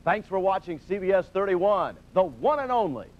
Thanks for watching CBS 31, the one and only.